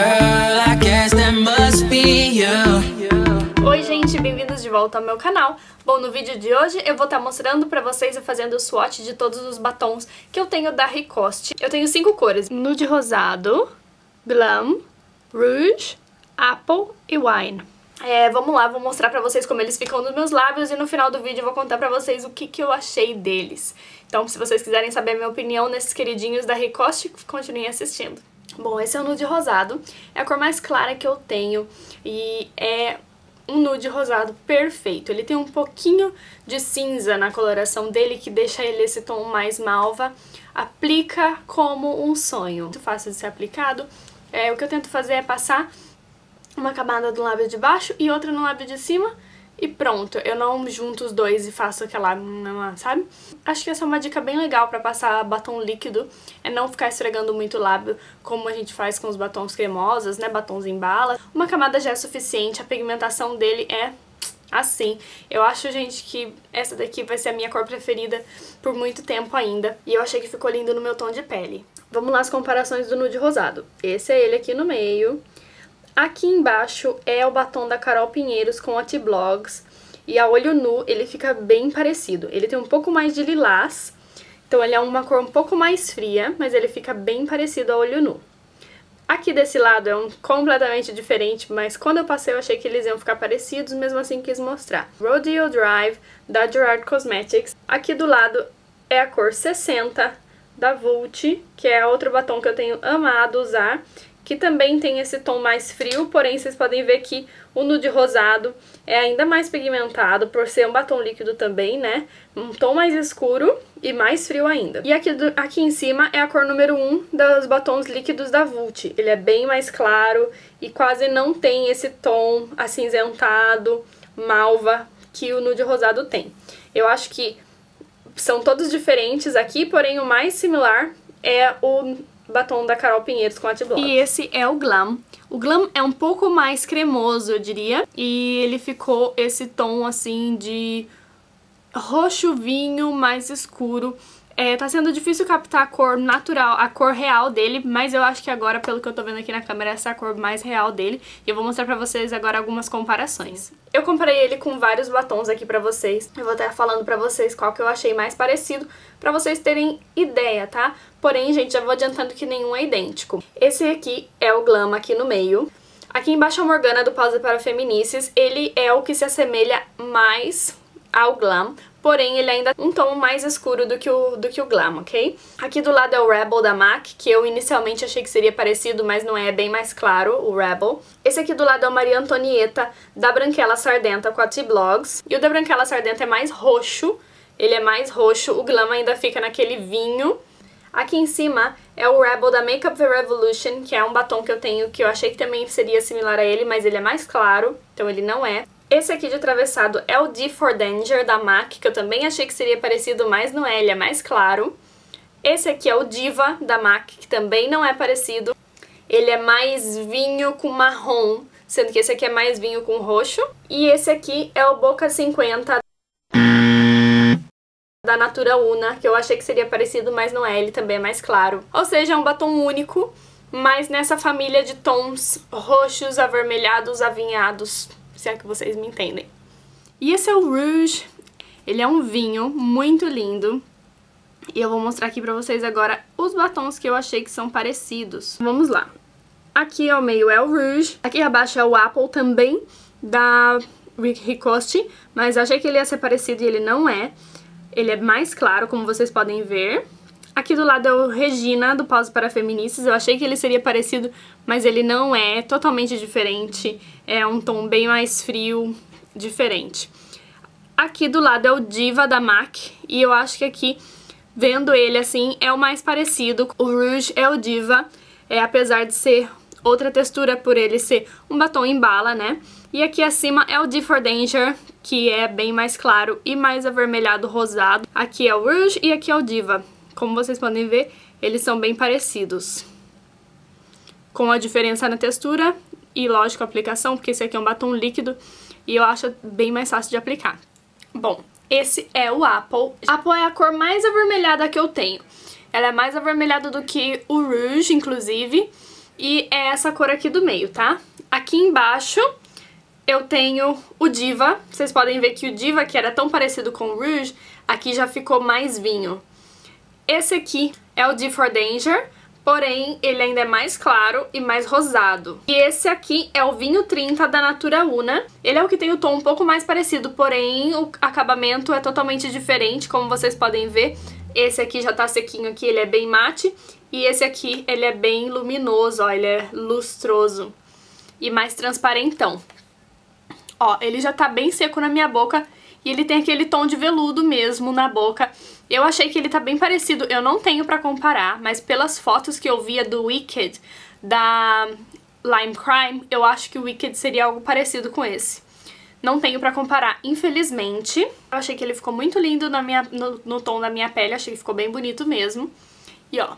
girl, I guess that must be you. Oi gente, bem-vindos de volta ao meu canal. Bom, no vídeo de hoje eu vou estar mostrando pra vocês e fazendo o swatch de todos os batons que eu tenho da Ricoste. Eu tenho 5 cores: Nude Rosado, Glam, Rouge, Apple e Wine. Vamos lá, vou mostrar pra vocês como eles ficam nos meus lábios e no final do vídeo eu vou contar pra vocês o que eu achei deles. Então, se vocês quiserem saber a minha opinião nesses queridinhos da Ricoste, continuem assistindo. Bom, esse é o nude rosado, é a cor mais clara que eu tenho e é um nude rosado perfeito. Ele tem um pouquinho de cinza na coloração dele que deixa ele esse tom mais malva. Aplica como um sonho. Muito fácil de ser aplicado. O que eu tento fazer é passar uma camada do lábio de baixo e outra no lábio de cima e pronto. Eu não junto os dois e faço aquela, sabe? Acho que essa é uma dica bem legal pra passar batom líquido, é não ficar esfregando muito o lábio como a gente faz com os batons cremosos, né? Batons em bala. Uma camada já é suficiente, a pigmentação dele é assim. Eu acho, gente, que essa daqui vai ser a minha cor preferida por muito tempo ainda. E eu achei que ficou lindo no meu tom de pele. Vamos lá as comparações do nude rosado. Esse é ele aqui no meio. Aqui embaixo é o batom da Carol Pinheiros com a T-Blogs. E a olho nu ele fica bem parecido. Ele tem um pouco mais de lilás, então ele é uma cor um pouco mais fria, mas ele fica bem parecido a olho nu. Aqui desse lado é completamente diferente, mas quando eu passei eu achei que eles iam ficar parecidos, mesmo assim quis mostrar. Rodeo Drive, da Gerard Cosmetics. Aqui do lado é a cor 60, da Vult, que é outro batom que eu tenho amado usar, que também tem esse tom mais frio, porém vocês podem ver que o nude rosado é ainda mais pigmentado, por ser um batom líquido também, né? Um tom mais escuro e mais frio ainda. E aqui em cima é a cor número 1 dos batons líquidos da Vult. Ele é bem mais claro e quase não tem esse tom acinzentado, malva, que o nude rosado tem. Eu acho que são todos diferentes aqui, porém o mais similar é o batom da Carol Pinheiros com a T-Blogs. E esse é o Glam. O Glam é um pouco mais cremoso, eu diria, e ele ficou esse tom assim de roxo vinho mais escuro. Tá sendo difícil captar a cor natural, a cor real dele, mas eu acho que agora, pelo que eu tô vendo aqui na câmera, essa é a cor mais real dele. E eu vou mostrar pra vocês agora algumas comparações. Eu comparei ele com vários batons aqui pra vocês. Eu vou estar falando pra vocês qual que eu achei mais parecido, pra vocês terem ideia, tá? Porém, gente, já vou adiantando que nenhum é idêntico. Esse aqui é o Glam aqui no meio. Aqui embaixo é a Morgana do Pose para Feminices. Ele é o que se assemelha mais ao Glam, porém ele ainda é um tom mais escuro do que o Glam, ok? Aqui do lado é o Rebel da MAC, que eu inicialmente achei que seria parecido, mas não é bem mais claro, o Rebel. Esse aqui do lado é o Maria Antonieta da Branquela Sardenta com a T-Blogs. E o da Branquela Sardenta é mais roxo, ele é mais roxo, o Glam ainda fica naquele vinho. Aqui em cima é o Rebel da Makeup The Revolution, que é um batom que eu tenho, que eu achei que também seria similar a ele, mas ele é mais claro, então ele não é. Esse aqui de atravessado é o D for Danger da MAC, que eu também achei que seria parecido, mas não é, ele é mais claro. Esse aqui é o Diva da MAC, que também não é parecido. Ele é mais vinho com marrom, sendo que esse aqui é mais vinho com roxo. E esse aqui é o Boca 50 da Natura Una, que eu achei que seria parecido, mas não é, ele também é mais claro. Ou seja, é um batom único, mas nessa família de tons roxos, avermelhados, avinhados, se é que vocês me entendem. E esse é o Rouge, ele é um vinho muito lindo. E eu vou mostrar aqui pra vocês agora os batons que eu achei que são parecidos. Vamos lá. Aqui ao meio é o Rouge, aqui abaixo é o Apple também, da Ricoste, mas eu achei que ele ia ser parecido e ele não é. Ele é mais claro, como vocês podem ver. Aqui do lado é o Regina, do Pose para Feminices. Eu achei que ele seria parecido, mas ele não é, totalmente diferente. É um tom bem mais frio, diferente. Aqui do lado é o Diva da MAC, e eu acho que aqui, vendo ele assim, é o mais parecido. O Rouge é o Diva, apesar de ser outra textura por ele ser um batom em bala, né? E aqui acima é o D for Danger, que é bem mais claro e mais avermelhado rosado. Aqui é o Rouge e aqui é o Diva. Como vocês podem ver, eles são bem parecidos, com a diferença na textura e, lógico, a aplicação, porque esse aqui é um batom líquido e eu acho bem mais fácil de aplicar. Bom, esse é o Apple. Apple é a cor mais avermelhada que eu tenho. Ela é mais avermelhada do que o Rouge, inclusive, E é essa cor aqui do meio, tá? Aqui embaixo eu tenho o Diva. Vocês podem ver que o Diva, que era tão parecido com o Rouge, aqui já ficou mais vinho. Esse aqui é o D for Danger, porém ele ainda é mais claro e mais rosado. E esse aqui é o vinho 30 da Natura Una. Ele é o que tem o tom um pouco mais parecido, porém o acabamento é totalmente diferente, como vocês podem ver. Esse aqui já tá sequinho aqui, ele é bem mate. E esse aqui, ele é bem luminoso, ó, ele é lustroso e mais transparentão. Ó, ele já tá bem seco na minha boca e ele tem aquele tom de veludo mesmo na boca. Eu achei que ele tá bem parecido, eu não tenho pra comparar, mas pelas fotos que eu via do Wicked, da Lime Crime, eu acho que o Wicked seria algo parecido com esse. Não tenho pra comparar, infelizmente. Eu achei que ele ficou muito lindo no tom da minha pele, achei que ficou bem bonito mesmo. E ó, o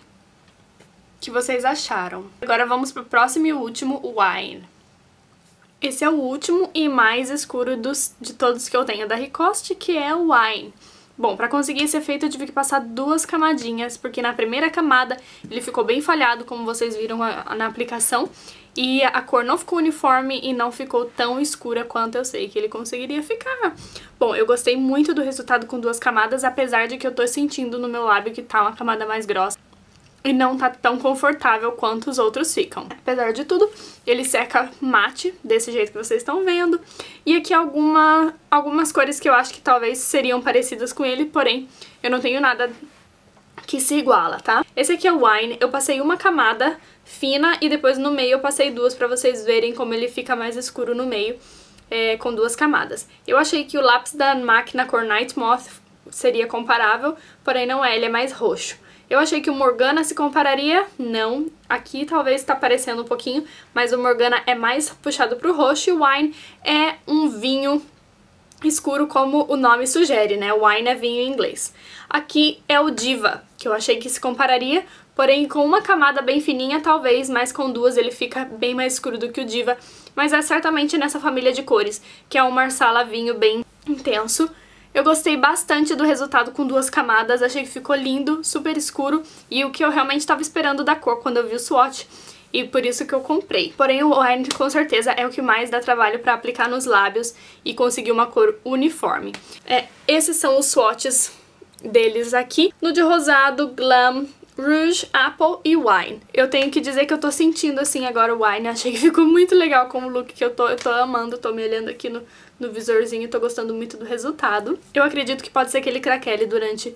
que vocês acharam? Agora vamos pro próximo e último, o Wine. Esse é o último e mais escuro de todos que eu tenho da Ricoste, que é o Wine. Bom, pra conseguir esse efeito eu tive que passar 2 camadinhas, porque na primeira camada ele ficou bem falhado, como vocês viram na aplicação, e a cor não ficou uniforme e não ficou tão escura quanto eu sei que ele conseguiria ficar. Bom, eu gostei muito do resultado com 2 camadas, apesar de que eu tô sentindo no meu lábio que tá uma camada mais grossa e não tá tão confortável quanto os outros ficam. Apesar de tudo, ele seca mate, desse jeito que vocês estão vendo. E aqui algumas cores que eu acho que talvez seriam parecidas com ele, porém eu não tenho nada que se iguala, tá? Esse aqui é o Wine, eu passei uma camada fina e depois no meio eu passei 2 pra vocês verem como ele fica mais escuro no meio, com 2 camadas. Eu achei que o lápis da MAC na cor Night Moth seria comparável, porém não é, ele é mais roxo. Eu achei que o Morgana se compararia, não. Aqui talvez tá parecendo um pouquinho, mas o Morgana é mais puxado pro roxo e o Wine é um vinho escuro, como o nome sugere, né? O Wine é vinho em inglês. Aqui é o Diva, que eu achei que se compararia, porém com uma camada bem fininha, talvez, mas com 2 ele fica bem mais escuro do que o Diva. Mas é certamente nessa família de cores, que é um Marsala vinho bem intenso. Eu gostei bastante do resultado com 2 camadas, achei que ficou lindo, super escuro e o que eu realmente estava esperando da cor quando eu vi o swatch, e por isso que eu comprei. Porém o Wine com certeza é o que mais dá trabalho para aplicar nos lábios e conseguir uma cor uniforme. Esses são os swatches deles aqui, Nude Rosado, Glam, Rouge, Apple e Wine. Eu tenho que dizer que eu tô sentindo assim agora o Wine, achei que ficou muito legal como look, que eu tô amando, tô me olhando aqui no visorzinho, tô gostando muito do resultado. Eu acredito que pode ser que ele craquele durante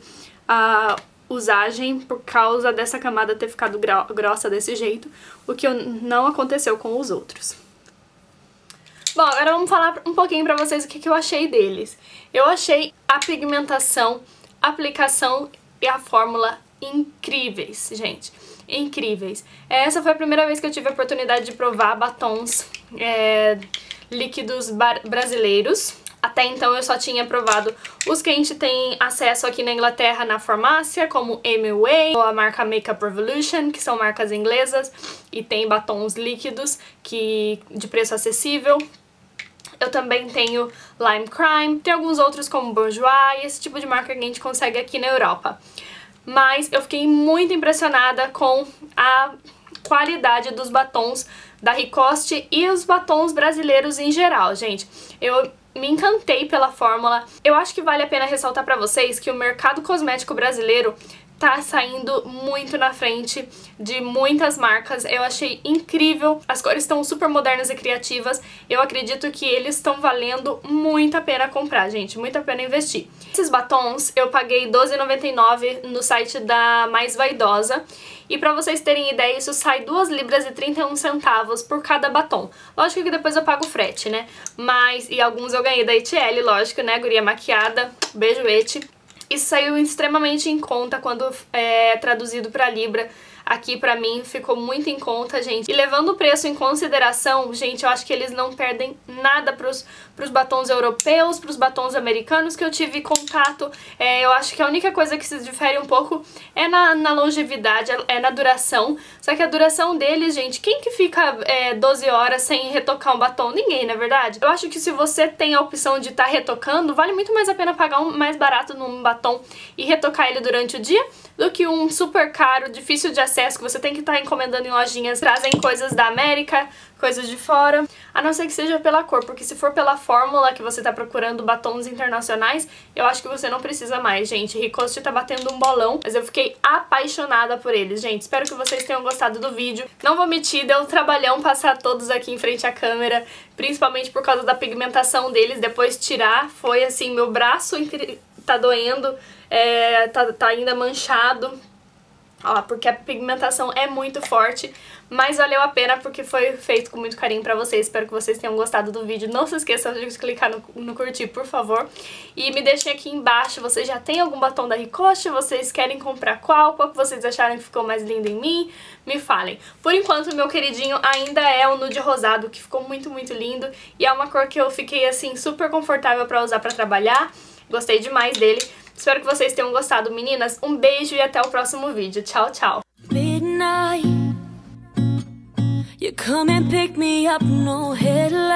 a usagem por causa dessa camada ter ficado grossa desse jeito, o que não aconteceu com os outros. Bom, agora vamos falar um pouquinho pra vocês o que eu achei deles. Eu achei a pigmentação, a aplicação e a fórmula incríveis, gente. Incríveis. Essa foi a primeira vez que eu tive a oportunidade de provar batons líquidos brasileiros. Até então eu só tinha provado os que a gente tem acesso aqui na Inglaterra na farmácia, como MUA ou a marca Makeup Revolution, que são marcas inglesas e tem batons líquidos de preço acessível. Eu também tenho Lime Crime, tem alguns outros como Bourjois e esse tipo de marca que a gente consegue aqui na Europa. Mas eu fiquei muito impressionada com a qualidade dos batons da Ricoste e os batons brasileiros em geral, gente. Eu me encantei pela fórmula. Eu acho que vale a pena ressaltar pra vocês que o mercado cosmético brasileiro tá saindo muito na frente de muitas marcas. Eu achei incrível, as cores estão super modernas e criativas. Eu acredito que eles estão valendo muito a pena comprar, gente, muito a pena investir. Esses batons eu paguei R$12,99 no site da Mais Vaidosa. E pra vocês terem ideia, isso sai R$2,31 por cada batom. Lógico que depois eu pago frete, né? E alguns eu ganhei da ETL, lógico, né? Guria maquiada, beijo Eti. Isso saiu extremamente em conta quando traduzido pra Libra. Aqui pra mim ficou muito em conta, gente. E levando o preço em consideração, gente, eu acho que eles não perdem nada pros batons europeus, pros batons americanos que eu tive contato. Eu acho que a única coisa que se difere um pouco é na longevidade, é na duração. Só que a duração deles, gente, quem que fica 12 horas sem retocar um batom? Ninguém, não é verdade? Eu acho que se você tem a opção de estar retocando, vale muito mais a pena pagar mais barato num batom e retocar ele durante o dia do que um super caro, difícil de acesso acesso, que você tem que estar encomendando em lojinhas, trazem coisas da América, coisas de fora, a não ser que seja pela cor, porque se for pela fórmula que você tá procurando batons internacionais, eu acho que você não precisa mais, gente. Ricoste tá batendo um bolão, mas eu fiquei apaixonada por eles, gente. Espero que vocês tenham gostado do vídeo. Não vou mentir, deu um trabalhão passar todos aqui em frente à câmera, principalmente por causa da pigmentação deles, depois tirar, foi assim, meu braço tá doendo, tá ainda manchado, ó, porque a pigmentação é muito forte, mas valeu a pena porque foi feito com muito carinho pra vocês. Espero que vocês tenham gostado do vídeo. Não se esqueçam de clicar no curtir, por favor. E me deixem aqui embaixo, vocês já têm algum batom da Ricoste? Vocês querem comprar qual? Qual que vocês acharam que ficou mais lindo em mim? Me falem. Por enquanto, meu queridinho ainda é o nude rosado, que ficou muito, muito lindo. E é uma cor que eu fiquei, assim, super confortável pra usar pra trabalhar. Gostei demais dele. Espero que vocês tenham gostado, meninas. Um beijo e até o próximo vídeo. Tchau, tchau. Midnight, you come and pick me up, no headlight.